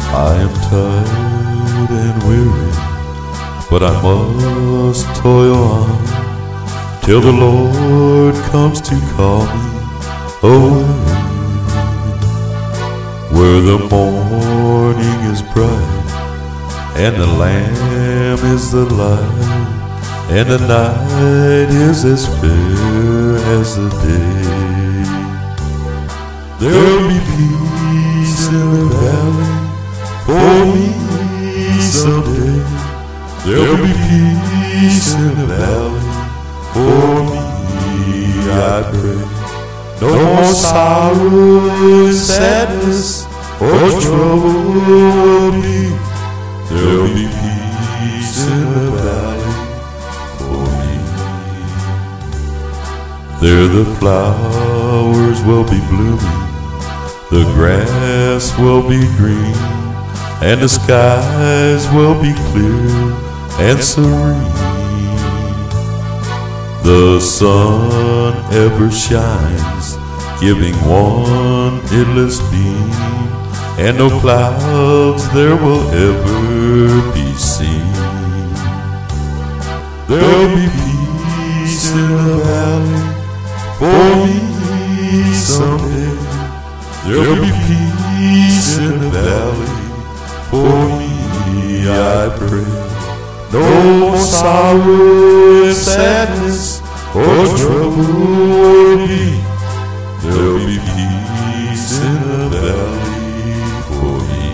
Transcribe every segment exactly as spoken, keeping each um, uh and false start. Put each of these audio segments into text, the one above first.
I am tired and weary, but I must toil on till the Lord comes to call me away. Where the morning is bright and the Lamb is the light, and the night is as fair as the day. There'll be peace in the valley for me someday. There'll be peace in the valley for me, I pray. No more sorrow and sadness or trouble will be. There'll be peace in the valley for me. There the flowers will be blooming, the grass will be green, and the skies will be clear and serene. The sun ever shines, giving one endless beam, and no clouds there will ever be seen. There'll be peace in the valley for me someday. There'll be peace in the valley for me, I pray. No more sorrow and sadness or trouble will be. There'll be peace in the valley for me.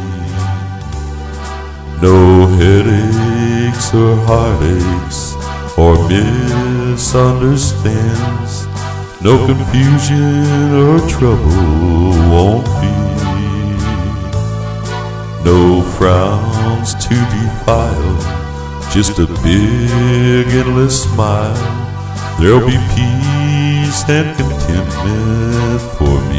No headaches or heartaches or misunderstands, no confusion or trouble won't be. No frowns to defile, just a big endless smile. There'll be peace and contentment for me.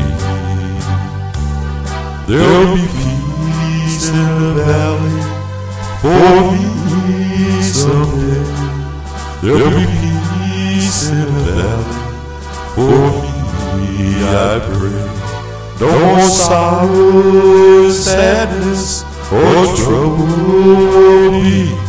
There'll be peace in the valley for me someday. There'll be peace in the valley for me, I pray. No more sorrow and sadness or trouble will be.